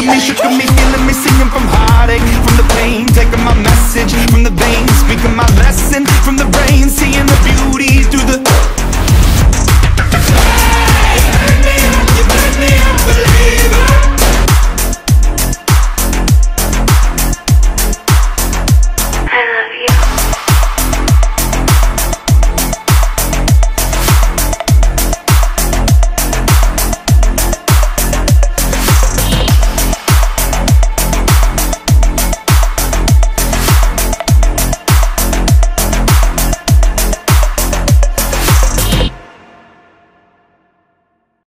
shook me, feeling me, singing from heartache, from the pain, taking my message from the veins, speaking my lesson from the brain, seeing the beauty through the